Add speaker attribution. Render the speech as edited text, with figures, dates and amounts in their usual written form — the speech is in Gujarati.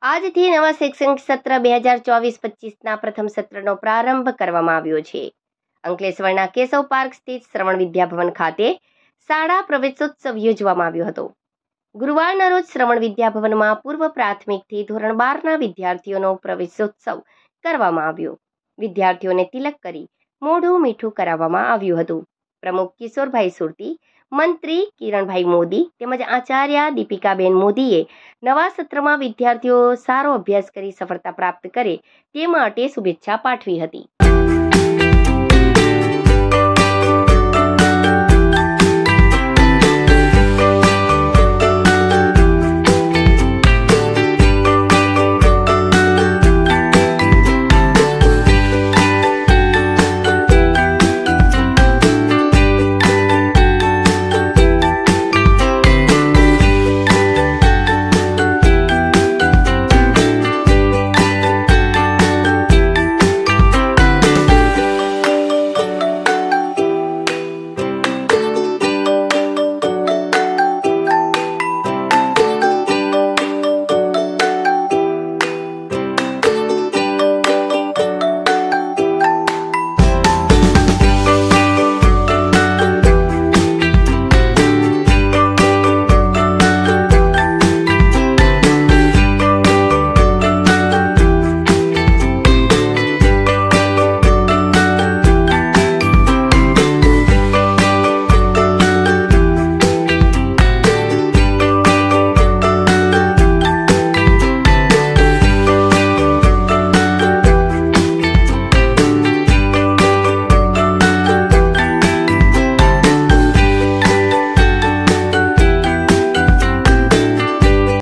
Speaker 1: આજથી નવા શૈક્ષણિક સત્ર 2024-25ના પ્રથમ સત્રનો પ્રારંભ કરવામાં આવ્યો છે. અંકલેશ્વરના કેશવ પાર્ક સ્થિત શ્રવણ વિદ્યાભવન ખાતે શાળા પ્રવેશોત્સવ યોજવામાં આવ્યો હતો. ગુરુવારના રોજ શ્રવણ વિદ્યાભવનમાં પૂર્વ પ્રાથમિકથી ધોરણ 12ના વિદ્યાર્થીઓનો પ્રવેશોત્સવ કરવામાં આવ્યો. વિદ્યાર્થીઓને તિલક કરી મોઢું મીઠું કરાવવામાં આવ્યું હતું. પ્રમુખ કિશોરભાઈ સુરતી, મંત્રી કિરણભાઈ મોદી તેમજ આચાર્ય દીપિકાબેન મોદીએ નવા સત્રમાં વિદ્યાર્થીઓ સારો અભ્યાસ કરી સફળતા પ્રાપ્ત કરે તે માટે શુભેચ્છા પાઠવી હતી.